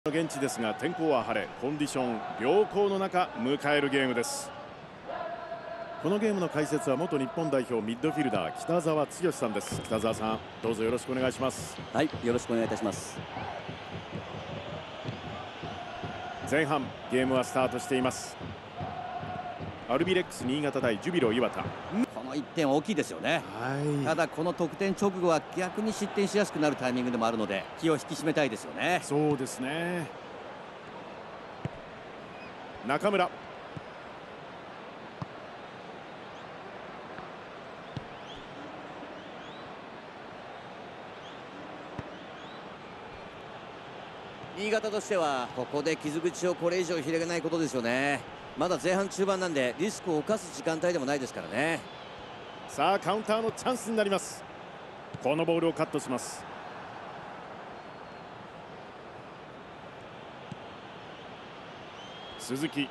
現地ですが天候は晴れ、コンディション良好の中迎えるゲームです。このゲームの解説は元日本代表ミッドフィルダー北澤剛さんです。北澤さん、どうぞよろしくお願いします。 はい、よろしくお願いいたします。 前半ゲームはスタートしています。アルビレックス新潟対ジュビロ磐田。 この1点大きいですよね。ただこの得点直後は逆に失点しやすくなるタイミングでもあるので気を引き締めたいですよね。 そうですね。中村、 新潟としてはここで傷口をこれ以上広げないことですよね。まだ前半中盤なんでリスクを冒す時間帯でもないですからね。 さあカウンターのチャンスになります。このボールをカットします。鈴木、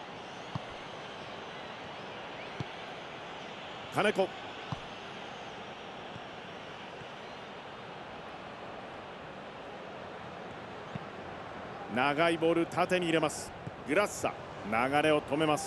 金子、長いボール縦に入れます。グラッサ、流れを止めます。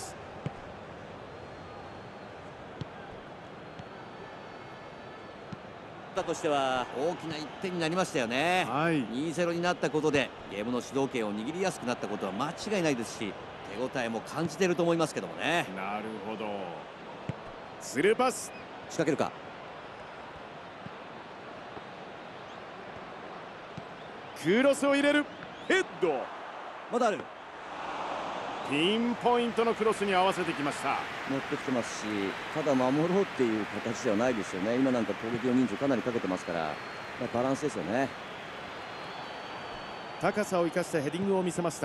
としては大きな1点になりましたよね。2-0になったことでゲームの主導権を握りやすくなったことは間違いないですし、手応えも感じていると思いますけどもね。 なるほど。スルーパス、 仕掛けるか。 クロスを入れる。ヘッド、 まだある。 ピンポイントのクロスに合わせてきました。 乗ってきてますし、ただ守ろうっていう形ではないですよね。今なんか攻撃の人数かなりかけてますから、バランスですよね。 高さを生かしてヘディングを見せました。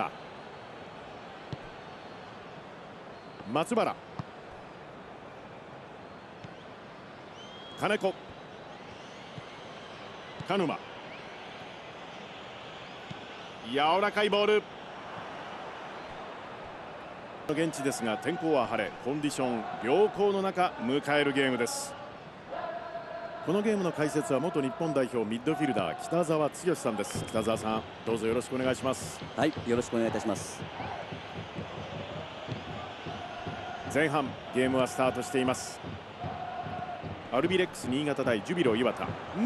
松原、金子、鹿沼、柔らかいボール。現地ですが天候は晴れ、コンディション良好の中迎えるゲームです。このゲームの解説は元日本代表ミッドフィルダー北澤剛さんです。北澤さん、どうぞよろしくお願いします。 はい、よろしくお願いいたします。 前半ゲームはスタートしています。アルビレックス新潟対ジュビロ磐田。